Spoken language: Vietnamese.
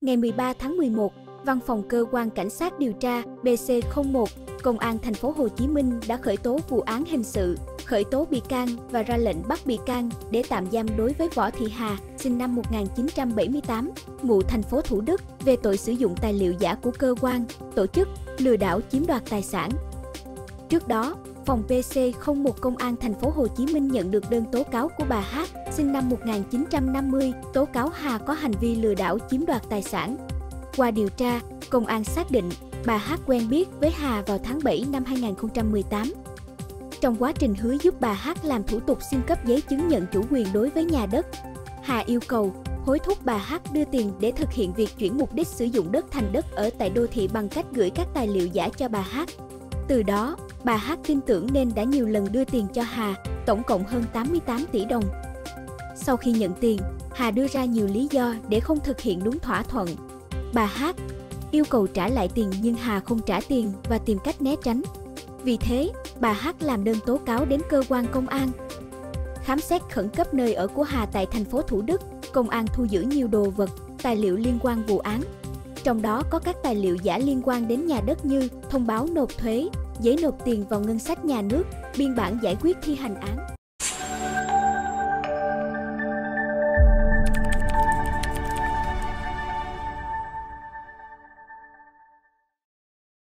Ngày 13 tháng 11, Văn phòng Cơ quan Cảnh sát điều tra BC01, Công an thành phố Hồ Chí Minh đã khởi tố vụ án hình sự, khởi tố bị can và ra lệnh bắt bị can để tạm giam đối với Võ Thị Hà, sinh năm 1978, ngụ thành phố Thủ Đức, về tội sử dụng tài liệu giả của cơ quan, tổ chức, lừa đảo chiếm đoạt tài sản. Trước đó, phòng PC01 Công an thành phố Hồ Chí Minh nhận được đơn tố cáo của bà H, sinh năm 1950, tố cáo Hà có hành vi lừa đảo chiếm đoạt tài sản. Qua điều tra, công an xác định bà H quen biết với Hà vào tháng 7 năm 2018. Trong quá trình hứa giúp bà H làm thủ tục xin cấp giấy chứng nhận chủ quyền đối với nhà đất, Hà yêu cầu, hối thúc bà H đưa tiền để thực hiện việc chuyển mục đích sử dụng đất thành đất ở tại đô thị bằng cách gửi các tài liệu giả cho bà H. Từ đó, bà H tin tưởng nên đã nhiều lần đưa tiền cho Hà, tổng cộng hơn 88 tỷ đồng. Sau khi nhận tiền, Hà đưa ra nhiều lý do để không thực hiện đúng thỏa thuận. Bà H yêu cầu trả lại tiền nhưng Hà không trả tiền và tìm cách né tránh. Vì thế, bà H làm đơn tố cáo đến cơ quan công an. Khám xét khẩn cấp nơi ở của Hà tại thành phố Thủ Đức, công an thu giữ nhiều đồ vật, tài liệu liên quan vụ án. Trong đó có các tài liệu giả liên quan đến nhà đất như thông báo nộp thuế, giấy nộp tiền vào ngân sách nhà nước, biên bản giải quyết thi hành án.